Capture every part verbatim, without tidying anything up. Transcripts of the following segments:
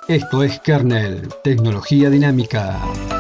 Esto es Kernel, tecnología dinámica.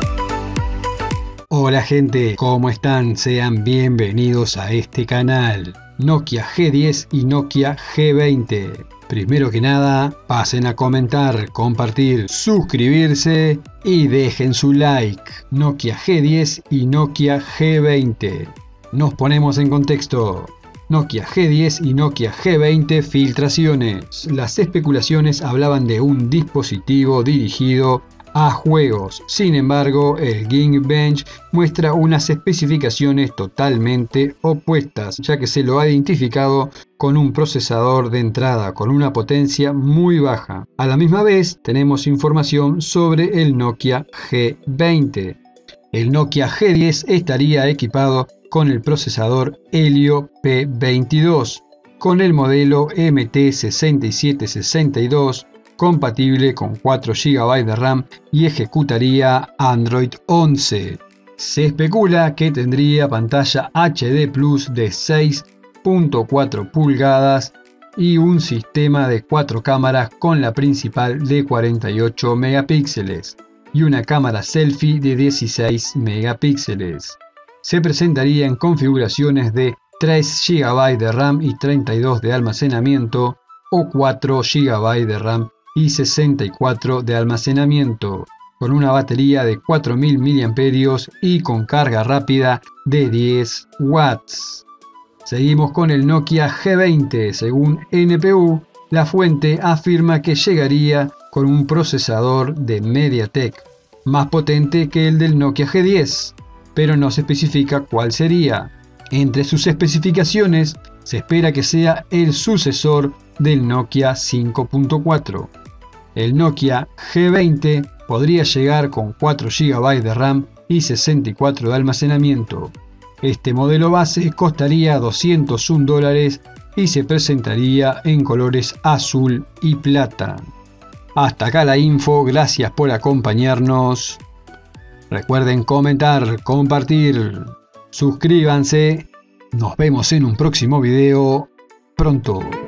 Hola gente, ¿cómo están? Sean bienvenidos a este canal. Nokia G diez y Nokia G veinte. Primero que nada, pasen a comentar, compartir, suscribirse y dejen su like. Nokia G diez y Nokia G veinte. Nos ponemos en contexto. Nokia G diez y Nokia G veinte filtraciones. Las especulaciones hablaban de un dispositivo dirigido a juegos. Sin embargo, el Geekbench muestra unas especificaciones totalmente opuestas, ya que se lo ha identificado con un procesador de entrada con una potencia muy baja. A la misma vez, tenemos información sobre el Nokia G veinte. El Nokia G diez estaría equipado con el procesador Helio P veintidós, con el modelo M T sesenta y siete sesenta y dos, compatible con cuatro gigabytes de RAM y ejecutaría Android once. Se especula que tendría pantalla H D Plus de seis punto cuatro pulgadas y un sistema de cuatro cámaras con la principal de cuarenta y ocho megapíxeles y una cámara selfie de dieciséis megapíxeles. Se presentaría en configuraciones de tres gigabytes de RAM y treinta y dos de almacenamiento o cuatro gigabytes de RAM y sesenta y cuatro de almacenamiento, con una batería de cuatro mil miliamperios hora y con carga rápida de diez watts. Seguimos con el Nokia G veinte. Según N P U, la fuente afirma que llegaría con un procesador de MediaTek más potente que el del Nokia G diez, pero no se especifica cuál sería. Entre sus especificaciones se espera que sea el sucesor del Nokia cinco punto cuatro. El Nokia G veinte podría llegar con cuatro gigabytes de RAM y sesenta y cuatro de almacenamiento. Este modelo base costaría doscientos un dólares y se presentaría en colores azul y plata. Hasta acá la info, gracias por acompañarnos. Recuerden comentar, compartir, suscríbanse. Nos vemos en un próximo video pronto.